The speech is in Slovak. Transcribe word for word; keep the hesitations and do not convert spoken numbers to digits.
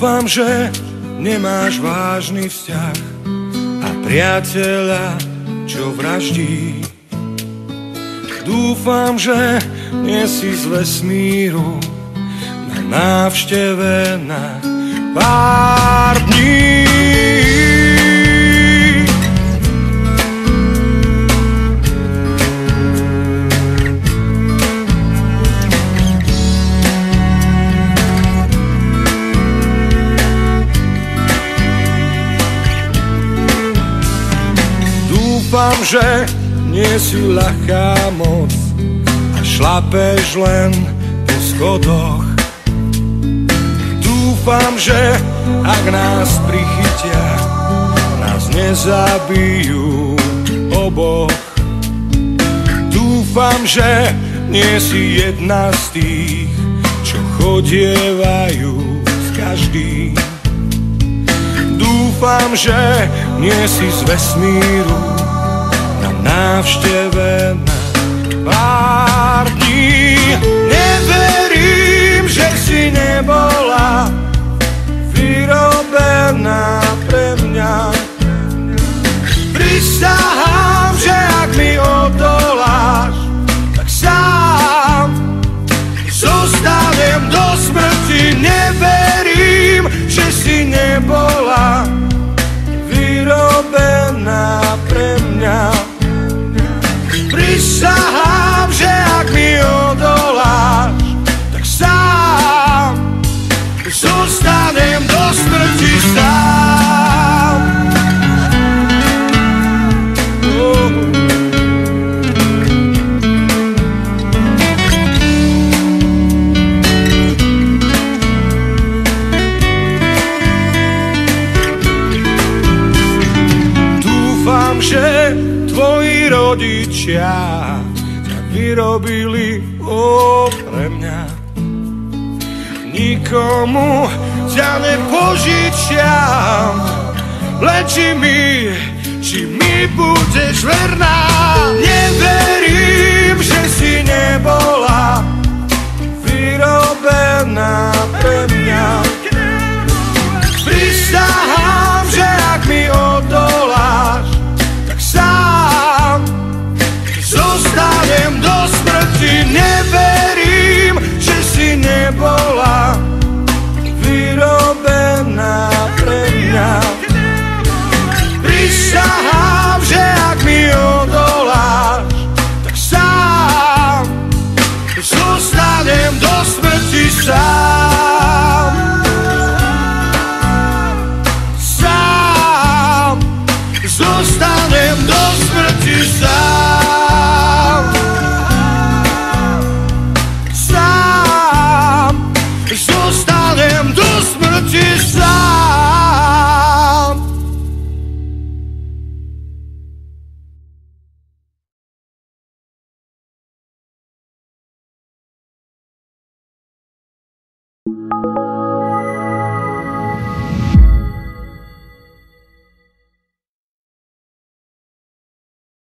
Dúfam, že nemáš vážny vzťah a priateľa, čo vraždí. Dúfam, že nie si z vesmíru na návšteve na pár dní. Dúfam, že nie si ľahká moc a šlapeš len po schodoch. Dúfam, že ak nás prichytia, nás nezabijú oboch. Dúfam, že nie si jedna z tých, čo chodievajú s každým. Dúfam, že nie si z vesmíru na návšteve na pár dní. Neverím, že si nebola vyrobená pre mňa. Prisahám, že ak mi odoláš, tak sám zostanem do smrti. Neverím, že si nebola vyrobená pre mňa. Prisahám, že ak mi odoláš, tak sám zostanem do smrti sám. Oh. Dúfam, že tvoji rodičia ťa vyrobili oh, pre mňa. Nikomu ťa nepožičiam, len či mi, či mi budeš verná. Neverím,